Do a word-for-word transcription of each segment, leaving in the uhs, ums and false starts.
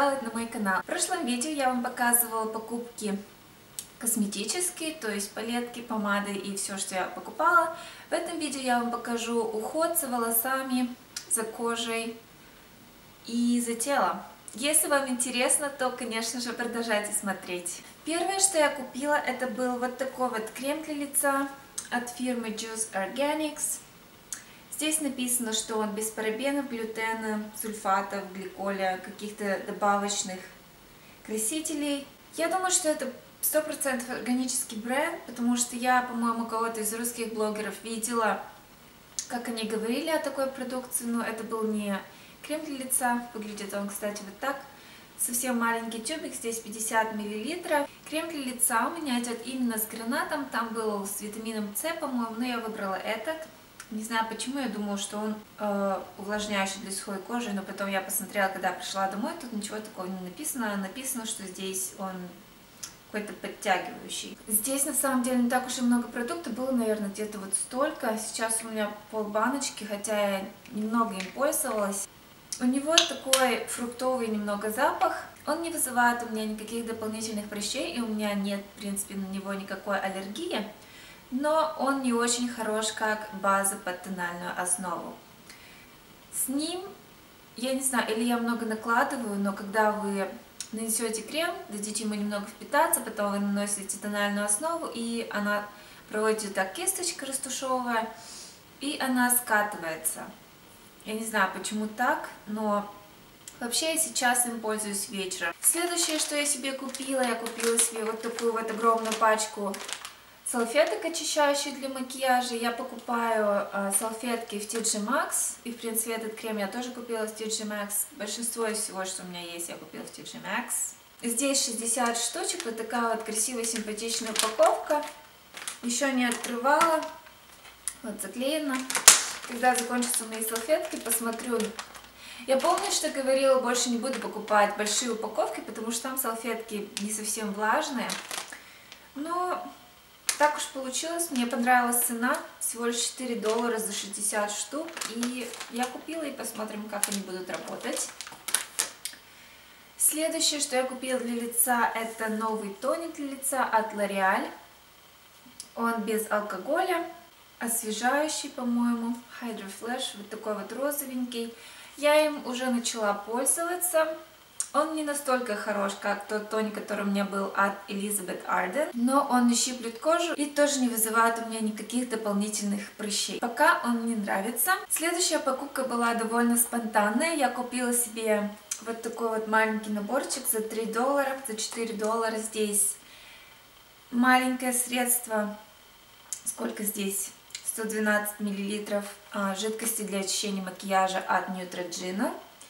пожаловать на мой канал. В прошлом видео я вам показывала покупки косметические, то есть палетки, помады и все, что я покупала. В этом видео я вам покажу уход за волосами, за кожей и за телом. Если вам интересно, то, конечно же, продолжайте смотреть. Первое, что я купила, это был вот такой вот крем для лица от фирмы Juice Organics. Здесь написано, что он без парабенов, глютена, сульфатов, гликоля, каких-то добавочных красителей. Я думаю, что это сто процентов органический бренд, потому что я, по-моему, кого-то из русских блогеров видела, как они говорили о такой продукции, но это был не крем для лица. Выглядит он, кстати, вот так. Совсем маленький тюбик, здесь пятьдесят миллилитров. Крем для лица у меня идет именно с гранатом, там был с витамином С, по-моему, но я выбрала этот. Не знаю почему, я думала, что он э, увлажняющий для сухой кожи, но потом я посмотрела, когда пришла домой, тут ничего такого не написано. Написано, что здесь он какой-то подтягивающий. Здесь на самом деле не так уж и много продуктов, было, наверное, где-то вот столько. Сейчас у меня полбаночки, хотя я немного им пользовалась. У него такой фруктовый немного запах. Он не вызывает у меня никаких дополнительных прыщей, и у меня нет, в принципе, на него никакой аллергии. Но он не очень хорош как база под тональную основу. С ним, я не знаю, или я много накладываю, но когда вы нанесете крем, дадите ему немного впитаться, потом вы наносите тональную основу, и она проводит так кисточка растушевывая, и она скатывается. Я не знаю, почему так, но вообще я сейчас им пользуюсь вечером. Следующее, что я себе купила, я купила себе вот такую вот огромную пачку салфеток, очищающих для макияжа. Я покупаю э, салфетки в ти джи Maxx, и в принципе этот крем я тоже купила в ти джи Maxx. Большинство из всего, что у меня есть, я купила в ти джи Maxx. Здесь шестьдесят штучек, вот такая вот красивая, симпатичная упаковка. Еще не открывала, вот заклеена. Когда закончатся мои салфетки, посмотрю. Я помню, что говорила, больше не буду покупать большие упаковки, потому что там салфетки не совсем влажные. Но так уж получилось, мне понравилась цена, всего лишь четыре доллара за шестьдесят штук, и я купила, и посмотрим, как они будут работать. Следующее, что я купила для лица, это новый тоник для лица от L'Oréal. Он без алкоголя, освежающий, по-моему, Hydro Flash, вот такой вот розовенький. Я им уже начала пользоваться. Он не настолько хорош, как тот тоник, который у меня был от Elizabeth Arden, но он не щиплет кожу и тоже не вызывает у меня никаких дополнительных прыщей. Пока он мне нравится. Следующая покупка была довольно спонтанная. Я купила себе вот такой вот маленький наборчик за три доллара, за четыре доллара. Здесь маленькое средство, сколько здесь? сто двенадцать миллилитров жидкости для очищения макияжа от Neutrogena.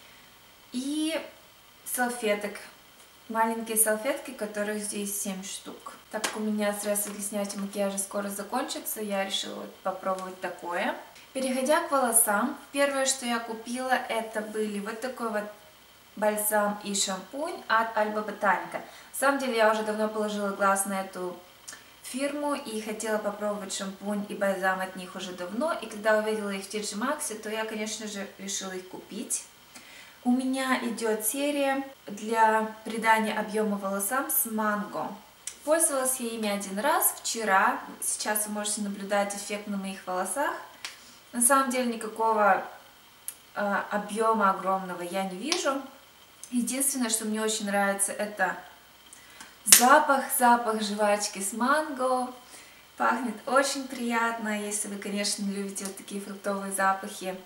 И салфеток. Маленькие салфетки, которых здесь семь штук. Так как у меня средства для снятия макияжа скоро закончатся, я решила вот попробовать такое. Переходя к волосам, первое, что я купила, это были вот такой вот бальзам и шампунь от Alba Botanica. На самом деле я уже давно положила глаз на эту фирму и хотела попробовать шампунь и бальзам от них уже давно. И когда увидела их в ти джи Maxx, то я, конечно же, решила их купить. У меня идет серия для придания объема волосам с манго. Пользовалась я ими один раз, вчера. Сейчас вы можете наблюдать эффект на моих волосах. На самом деле никакого э, объема огромного я не вижу. Единственное, что мне очень нравится, это запах, запах жвачки с манго. Пахнет очень приятно, если вы, конечно, любите вот такие фруктовые запахи.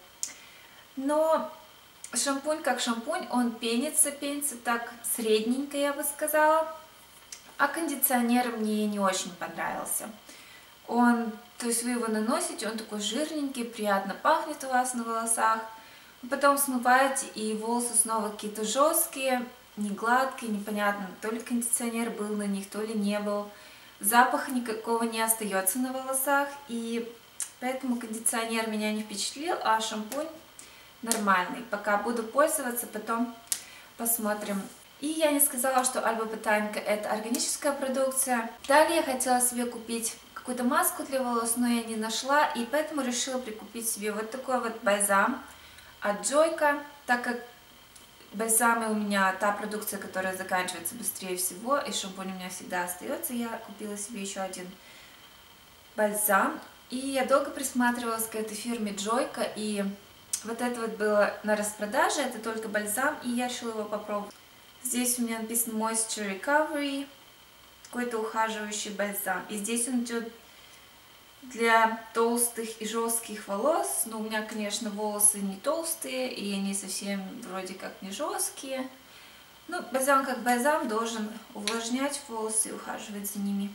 Но шампунь как шампунь, он пенится, пенится так средненько, я бы сказала. А кондиционер мне не очень понравился. Он, то есть вы его наносите, он такой жирненький, приятно пахнет у вас на волосах. Потом смываете, и волосы снова какие-то жесткие, не гладкие, непонятно, то ли кондиционер был на них, то ли не был. Запаха никакого не остается на волосах, и поэтому кондиционер меня не впечатлил, а шампунь нормальный. Пока буду пользоваться, потом посмотрим. И я не сказала, что Alba Botanica это органическая продукция. Далее я хотела себе купить какую-то маску для волос, но я не нашла, и поэтому решила прикупить себе вот такой вот бальзам от Joica, так как Бальзамы у меня та продукция, которая заканчивается быстрее всего, и шампунь у меня всегда остается. Я купила себе еще один бальзам, и я долго присматривалась к этой фирме Джойка, и вот это вот было на распродаже, это только бальзам, и я решила его попробовать. Здесь у меня написано Moisture Recovery, какой-то ухаживающий бальзам, и здесь он идет для толстых и жестких волос. Но у меня, конечно, волосы не толстые, и они совсем вроде как не жесткие. Ну, бальзам как бальзам должен увлажнять волосы и ухаживать за ними.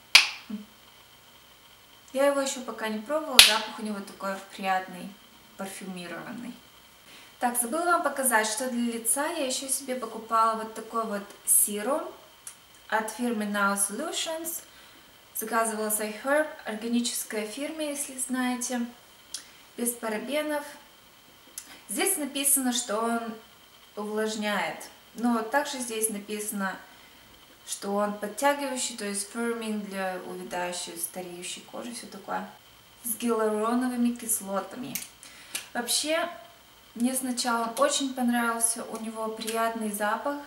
Я его еще пока не пробовала, запах у него такой приятный, парфюмированный. Так, забыла вам показать, что для лица я еще себе покупала вот такой вот сиром от фирмы Now Solutions. Заказывала с iHerb, органическая фирма, если знаете, без парабенов. Здесь написано, что он увлажняет, но также здесь написано, что он подтягивающий, то есть firming для увядающей, стареющей кожи, все такое, с гиалуроновыми кислотами. Вообще, мне сначала он очень понравился, у него приятный запах.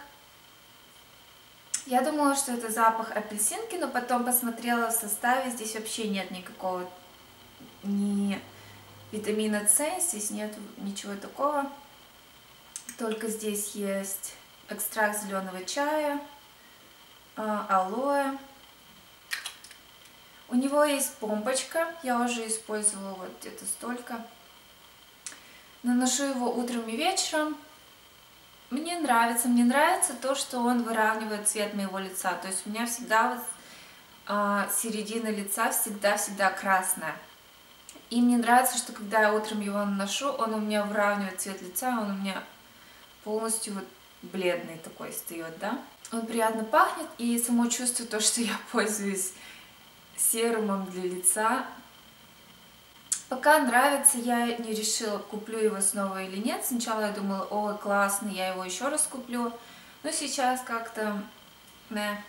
Я думала, что это запах апельсинки, но потом посмотрела в составе, здесь вообще нет никакого ни витамина С, здесь нет ничего такого. Только здесь есть экстракт зеленого чая, алоэ. У него есть помпочка, я уже использовала вот где-то столько. Наношу его утром и вечером. Мне нравится, мне нравится то, что он выравнивает цвет моего лица. То есть у меня всегда вот а, середина лица всегда-всегда красная. И мне нравится, что когда я утром его наношу, он у меня выравнивает цвет лица, он у меня полностью вот бледный такой встает, да. Он приятно пахнет, и само чувство, то, что я пользуюсь серумом для лица. Пока нравится, я не решила, куплю его снова или нет. Сначала я думала, о, классно, я его еще раз куплю. Но сейчас как-то не,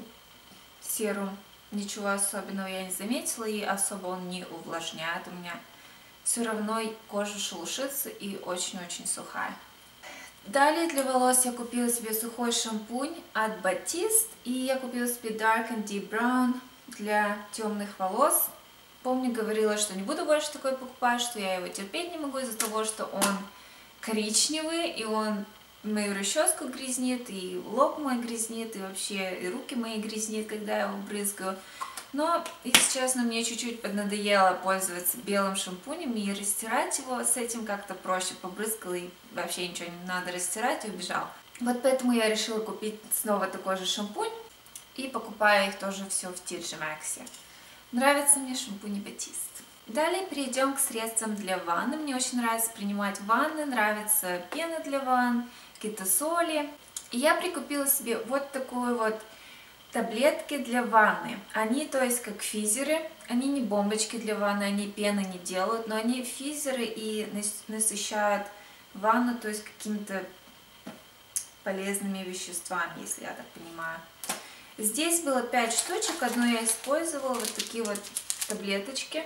серум, ничего особенного я не заметила, и особо он не увлажняет. У меня все равно кожа шелушится и очень-очень сухая. Далее для волос я купила себе сухой шампунь от Batiste, и я купила себе Dark and Deep Brown для темных волос. Помню, говорила, что не буду больше такой покупать, что я его терпеть не могу из-за того, что он коричневый, и он мою расческу грязнит, и лоб мой грязнит, и вообще и руки мои грязнит, когда я его брызгаю. Но, если честно, мне чуть-чуть поднадоело пользоваться белым шампунем и растирать его с этим как-то проще. Побрызгала и вообще ничего не надо растирать, и убежал. Вот поэтому я решила купить снова такой же шампунь, и покупаю их тоже все в ти джи Maxx. Нравится мне шампунь Batiste. Далее перейдем к средствам для ванны. Мне очень нравится принимать ванны, нравится пена для ванн, какие-то соли. И я прикупила себе вот такую вот таблетки для ванны. Они, то есть, как физеры, они не бомбочки для ванны, они пены не делают, но они физеры и насыщают ванну, то есть, какими-то полезными веществами, если я так понимаю. Здесь было пять штучек, одну я использовала, вот такие вот таблеточки.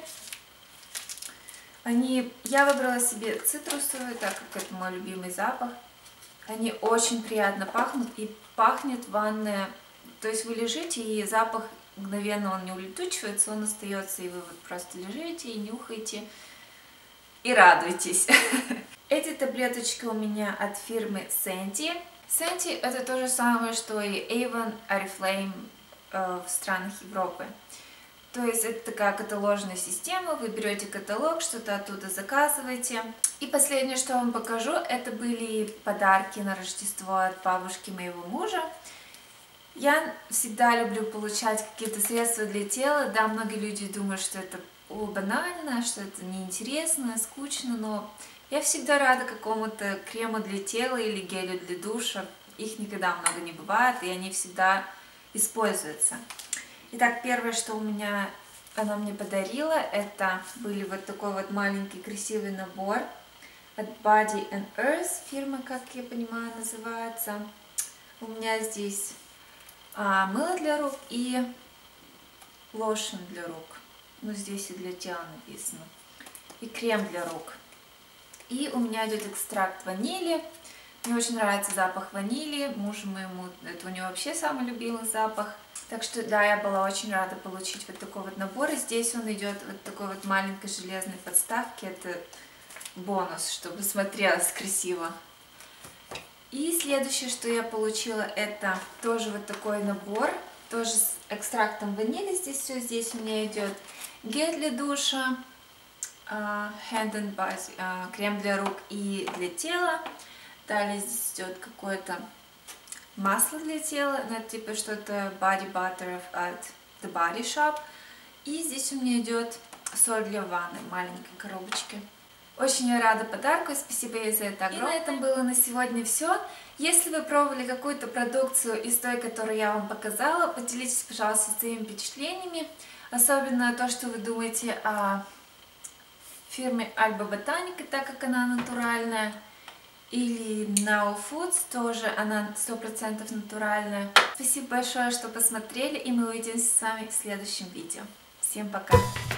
Они, я выбрала себе цитрусовые, так как это мой любимый запах. Они очень приятно пахнут, и пахнет ванная. То есть вы лежите, и запах мгновенно он не улетучивается, он остается, и вы вот просто лежите и нюхаете, и радуетесь. Эти таблеточки у меня от фирмы Senti. Senti это то же самое, что и Avon, Oriflame э, в странах Европы. То есть это такая каталожная система, вы берете каталог, что-то оттуда заказываете. И последнее, что вам покажу, это были подарки на Рождество от бабушки моего мужа. Я всегда люблю получать какие-то средства для тела. Да, многие люди думают, что это о, банально, что это неинтересно, скучно, но я всегда рада какому-то крему для тела или гелю для душа. Их никогда много не бывает, и они всегда используются. Итак, первое, что у меня она мне подарила, это были вот такой вот маленький красивый набор от Body and Earth, фирма, как я понимаю, называется. У меня здесь а, мыло для рук и лошен для рук. Ну, здесь и для тела написано. И крем для рук. И у меня идет экстракт ванили, Мне очень нравится запах ванили, мужу моему, это у него вообще самый любимый запах. Так что да, я была очень рада получить вот такой вот набор. И здесь он идет вот такой вот маленькой железной подставки. Это бонус, чтобы смотрелось красиво. И следующее, что я получила, это тоже вот такой набор. Тоже с экстрактом ванили. Здесь все, здесь у меня идет гель для душа, hand and body, крем для рук и для тела. Далее здесь идет какое-то масло для тела, ну, это типа что-то body butter от The Body Shop. И здесь у меня идет соль для ванны в маленькой коробочке. Очень я рада подарку, спасибо ей за это огромное. И на этом было на сегодня все. Если вы пробовали какую-то продукцию из той, которую я вам показала, поделитесь, пожалуйста, своими впечатлениями. Особенно то, что вы думаете о фирме Alba Botanica, так как она натуральная. Или Now Foods, тоже она сто процентов натуральная. Спасибо большое, что посмотрели, и мы увидимся с вами в следующем видео. Всем пока!